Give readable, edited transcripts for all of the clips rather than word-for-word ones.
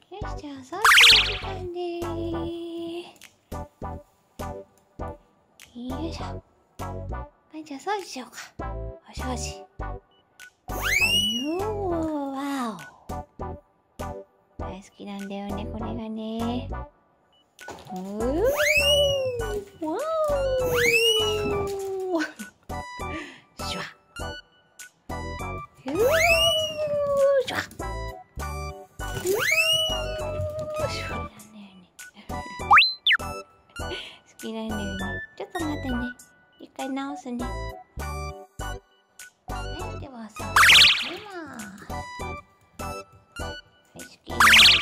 よし、じゃあ掃除の時間でーす。よいしょ。はい、じゃあ掃除しようか。お掃除。わお。大好きなんだよね、これがね。わお。シュワ。シュワ。好きなんだよね。ちょっと待ってね。一回直すね。はい、ではさ、はいます。はい、好き。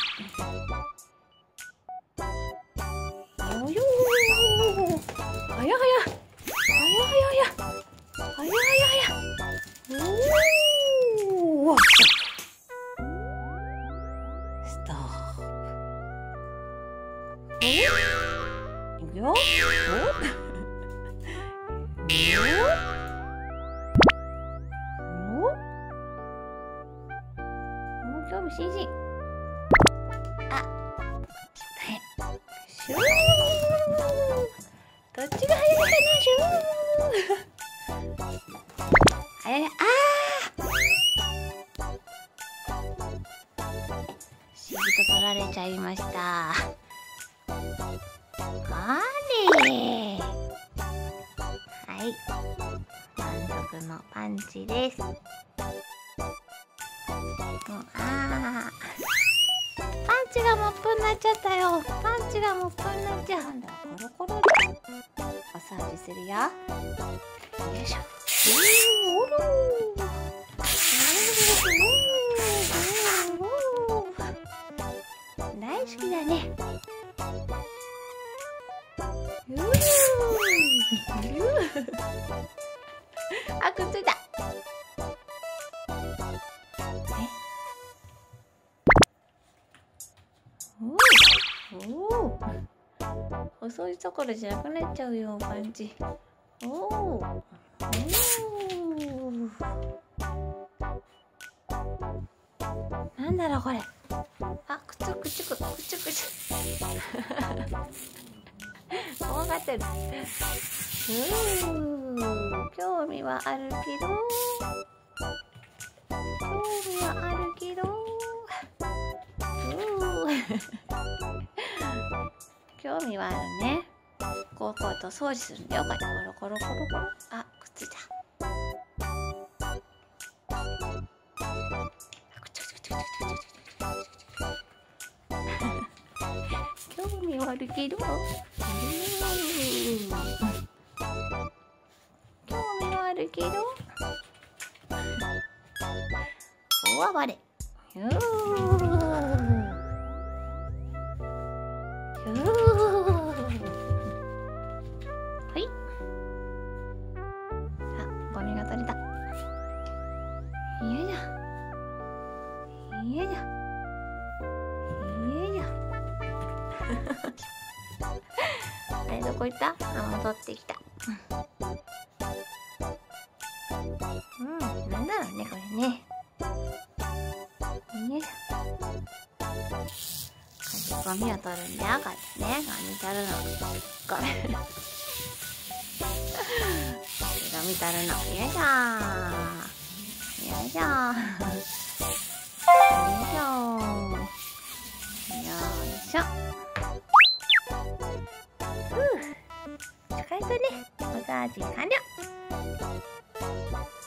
よよー。はやはや。はやはやはや。はやはやはや。おー。ストップ。いくよ。興味津々。あ、はい。シュー。どっちが早いかな、シュー。早い、シート取られちゃいました。あれ。はい。満足のパンチです。パンチがモップになっちゃったよ。パンチがモップになっちゃう。なんだ、コロコロでお掃除するよ。よいしょ。大好きだね。あ、くっついた。おお、細いところじゃなくなっちゃうよ、パンチ。おお、なんだろうこれ。あ、くちゅくちゅく、くちゅくちゅ。怖がってる。興味はあるけど。興味はあるけど。興味はあるね。こうと掃除するんだよ。これコロコロコロコロ。あ、くっついた。興味はあるけど。興味はあるけど。大暴れ。はい。あ、ゴミが取れた。よいしょ。よいしょ。よいしょ。あれどこ行った？あ、戻ってきた。なんだろうね、これね。よいしょ。ゴミを取るんだよ、これね。ゴミ取るの。ゴミ。ゴミ取るの。よいしょ。よいしょ。よいしょ。よいしょ。疲れたね。お掃除完了。